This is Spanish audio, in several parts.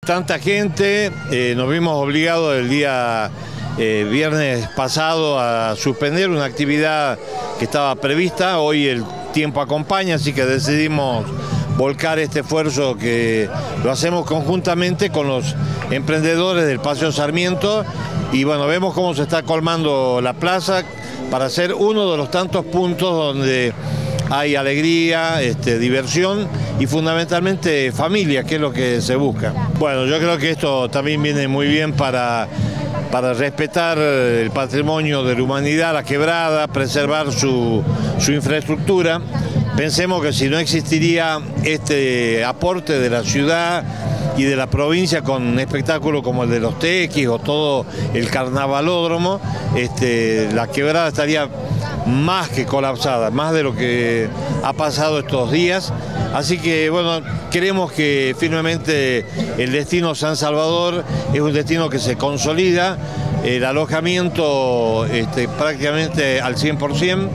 tanta gente, nos vimos obligados el día viernes pasado a suspender una actividad que estaba prevista. Hoy el tiempo acompaña, así que decidimos volcar este esfuerzo, que lo hacemos conjuntamente con los emprendedores del Paseo Sarmiento, y bueno, vemos cómo se está colmando la plaza para ser uno de los tantos puntos donde hay alegría, diversión y fundamentalmente familia, que es lo que se busca. Bueno, yo creo que esto también viene muy bien para respetar el patrimonio de la humanidad, la quebrada, preservar su infraestructura. Pensemos que si no existiría este aporte de la ciudad y de la provincia con espectáculos como el de los tequis o todo el carnavalódromo, la quebrada estaría más que colapsada, más de lo que ha pasado estos días. Así que bueno, creemos que firmemente el destino San Salvador es un destino que se consolida, el alojamiento prácticamente al 100%,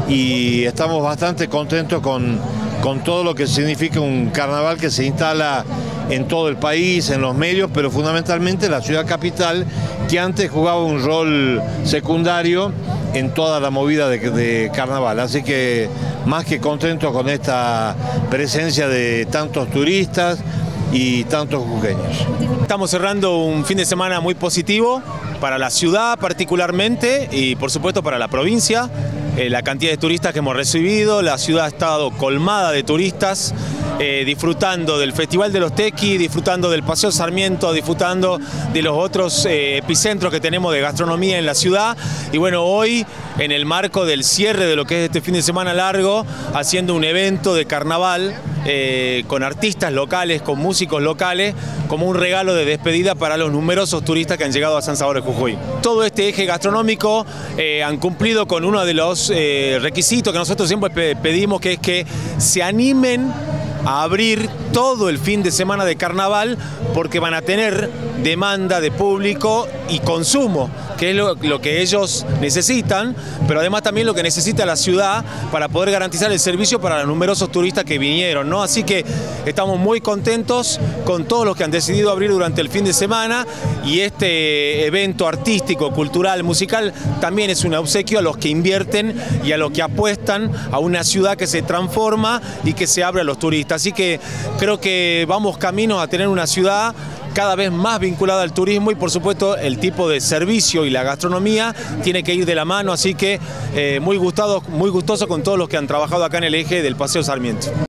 y estamos bastante contentos con todo lo que significa un carnaval que se instala en todo el país, en los medios, pero fundamentalmente la ciudad capital, que antes jugaba un rol secundario en toda la movida de carnaval. Así que más que contentos con esta presencia de tantos turistas y tantos jujeños. Estamos cerrando un fin de semana muy positivo para la ciudad particularmente y por supuesto para la provincia. La cantidad de turistas que hemos recibido, la ciudad ha estado colmada de turistas, disfrutando del Festival de los Tequis, disfrutando del Paseo Sarmiento, disfrutando de los otros epicentros que tenemos de gastronomía en la ciudad. Y bueno, hoy, en el marco del cierre de lo que es este fin de semana largo, haciendo un evento de carnaval con artistas locales, con músicos locales, como un regalo de despedida para los numerosos turistas que han llegado a San Salvador de Jujuy. Todo este eje gastronómico han cumplido con uno de los requisitos que nosotros siempre pedimos, que es que se animen a abrir todo el fin de semana de carnaval, porque van a tener demanda de público y consumo, que es lo que ellos necesitan, pero además también lo que necesita la ciudad para poder garantizar el servicio para los numerosos turistas que vinieron, ¿no? Así que estamos muy contentos con todos los que han decidido abrir durante el fin de semana, y este evento artístico, cultural, musical también es un obsequio a los que invierten y a los que apuestan a una ciudad que se transforma y que se abre a los turistas. Así que creo que vamos camino a tener una ciudad cada vez más vinculada al turismo, y por supuesto el tipo de servicio y la gastronomía tiene que ir de la mano, así que muy gustoso con todos los que han trabajado acá en el eje del Paseo Sarmiento.